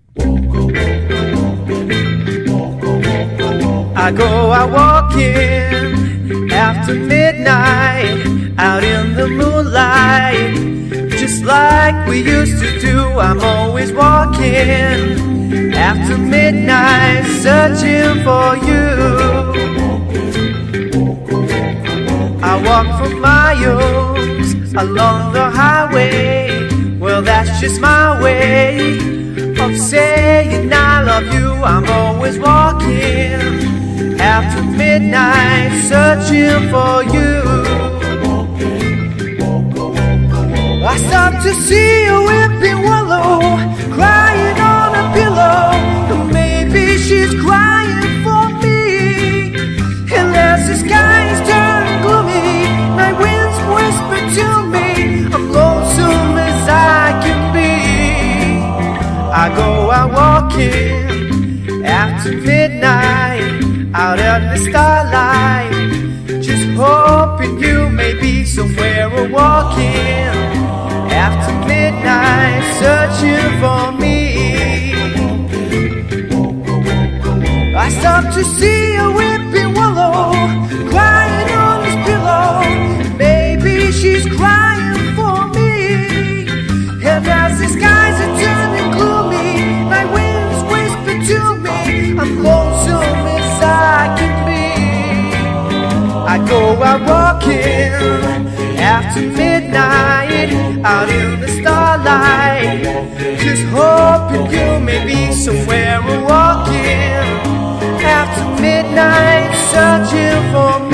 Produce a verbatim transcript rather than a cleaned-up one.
I go out walking after midnight, out in the moonlight, just like we used to do. I'm always walking after midnight, searching for you. I walk for miles along the highway. Well, that's just my way of saying I love you. I'm always walking after midnight, searching for you. I stop to see a weeping willow crying on a pillow. Maybe she's crying for me. And as the skies turn gloomy, night winds whisper to me, I'm lonesome as I can be. I go out walking after midnight, out in the starlight, just hoping you may be somewhere or walking after midnight, searching for me. I stop to see a weeping willow crying on his pillow. Maybe she's crying for me. And as the skies are turning gloomy, night winds whisper to me, I'm lonesome as I can be. I go out walking after midnight, out in the starlight, just hoping you may be somewhere or walking after midnight, searching for me.